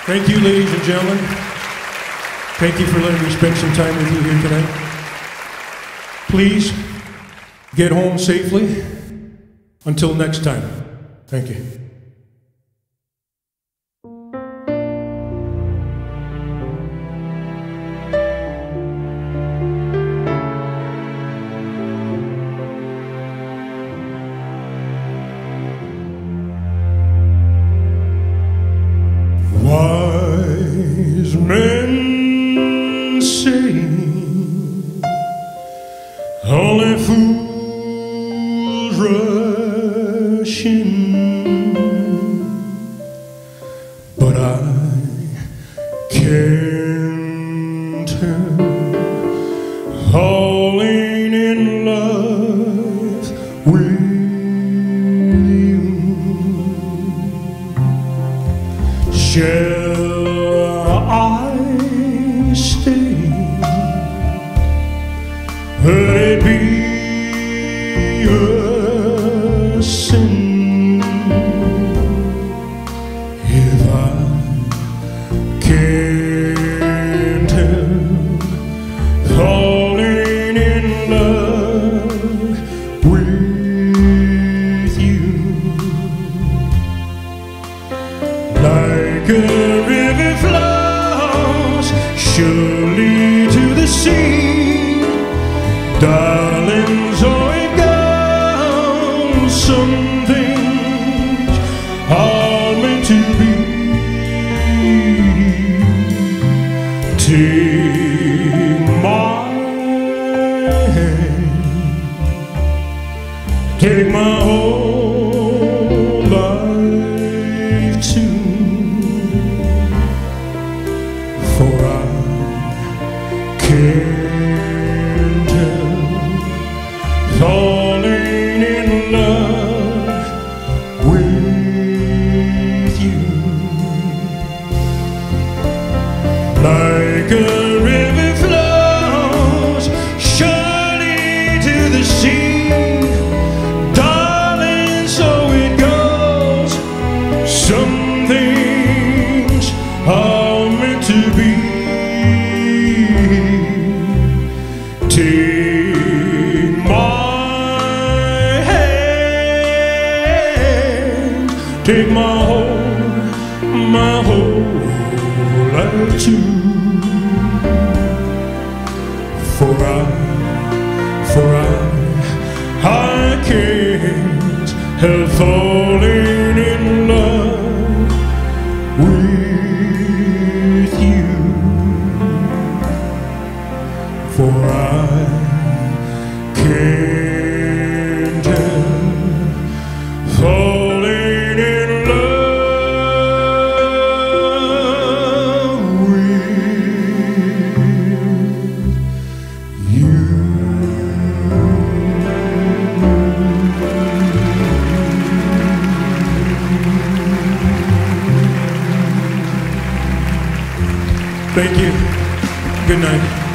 Thank you, ladies and gentlemen. Thank you for letting me spend some time with you here tonight. Please get home safely. Until next time, thank you. Wise men say only fools rush in, but I can't help falling in love with you. Shall I stay? Would it be a sin if I can't help falling in love with you? Like a river flows surely to the sea, darling, so it goes. Some things are meant to be. Take my hand, take my whole life too, for I can't help falling in love with you. Like a river flows surely to the sea, darling, so it goes. Some things are meant to be. Take my hand, take my whole life too, for I can't help falling in love with you, for I can't help falling in love with you. Thank you. Good night.